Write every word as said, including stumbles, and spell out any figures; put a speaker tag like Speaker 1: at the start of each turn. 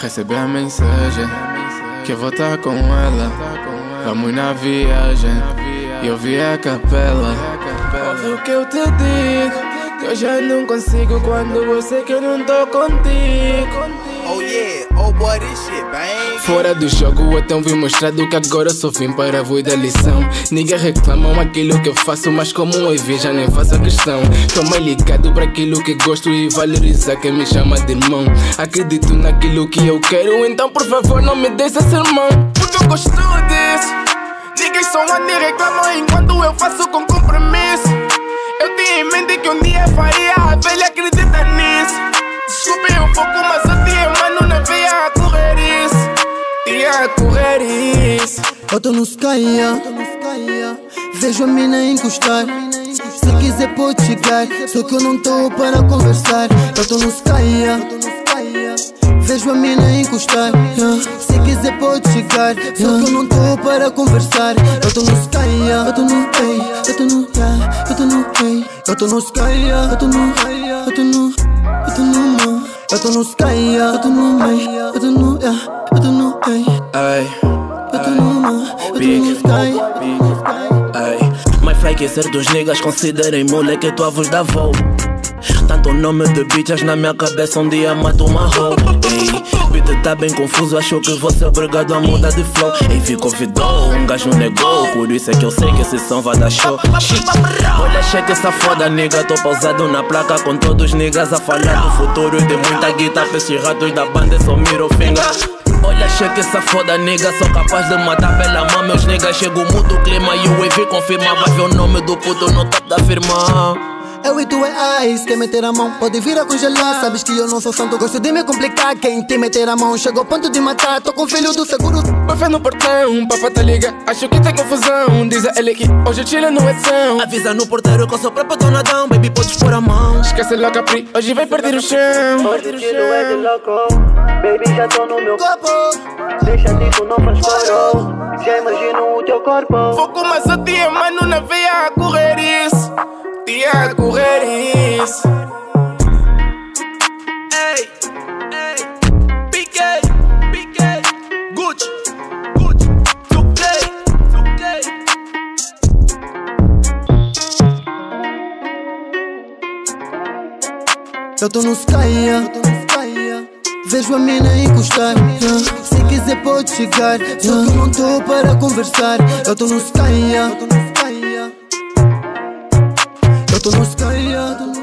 Speaker 1: Recebi a mensagem que eu vou estar com ela. Vamos na viagem e eu vi a capela. Ouve o que eu te digo, que eu já não consigo quando você que eu não tô contigo.
Speaker 2: Oh yeah, oh boy, this shit, bang.
Speaker 1: Fora do jogo eu tenho vi mostrado que agora só vim para vos dar lição. Ninguém reclamam aquilo que eu faço, mas como eu vi já nem faço a questão. Tô mais ligado para aquilo que gosto e valorizar quem me chama de irmão. Acredito naquilo que eu quero, então por favor não me deixe sermão. Porque eu gosto disso. Ninguém só anda e reclamam enquanto eu faço com compromisso. Eu tinha em mente que um dia faria, a velha acredita nisso. Desculpe um pouco, mas eu tinha mano na veia a correr isso. Tinha a correr isso.
Speaker 3: Eu tô no sky, vejo a mina encostar. Se quiser pode chegar, só que eu não tô para conversar. Eu tô no sky, vejo a mina encostar. Se quiser pode chegar, só que eu não tô para conversar. Eu tô no sky, eu tô no hey, eu tô no yeah, eu tô no hey. Eu tô no sky, eu tô no eu tô no eu tô no eu tô no sky, eu tô no hey, eu tô no yeah, eu tô no hey.
Speaker 1: Ai,
Speaker 3: eu tô no eu tô no sky.
Speaker 1: ai.
Speaker 4: Mais fly que certos niggas considerem moleque tua voz da avó. Tanto nome de bitches na minha cabeça, um dia mato uma hoe. Ei, beat tá bem confuso, achou que você é obrigado a mudar de flow. Ei, vi convidou, um gajo negou, por isso é que eu sei que esse som vai dar show. Shit. Olha, cheque essa foda, nigga, tô pausado na placa com todos os niggas a falar do futuro e de muita guita. Pra esses ratos da banda, só miro finger. Olha, cheque essa foda, nigga, sou capaz de matar pela mão. Meus niggas chego, muda o clima e o E V confirma. Vai ver o nome do puto no top da firma.
Speaker 3: Eu e tu é ice, quem meter a mão pode vir a congelar. Sabes que eu não sou santo, gosto de me complicar. Quem te meter a mão chegou ao ponto de matar. Tô com o filho do seguro.
Speaker 1: Vai ver no portão, papá tá liga, acho que tem confusão. Diz a ele que hoje o Chile não é são.
Speaker 4: Avisa no porteiro que eu sou próprio donadão. Baby, podes pôr a mão.
Speaker 1: Esquece lá Capri, hoje vai perder o chão.
Speaker 5: Hoje o tiro é de louco, baby, já tô no meu corpo. Deixa tipo, não faz coro, já imagino o teu corpo.
Speaker 1: Foco, mas eu tinha mano na veia a correr isso. Tinha a correr isso.
Speaker 4: Ei, ei, Piqué, Piqué, Gucci, Gucci, Tuplay, Tuplay.
Speaker 3: Eu tô no sky, vejo a mina encostar. Se quiser pode chegar, só que eu não tô para conversar. Eu tô no sky, eu tô no sky, eu tô no sky.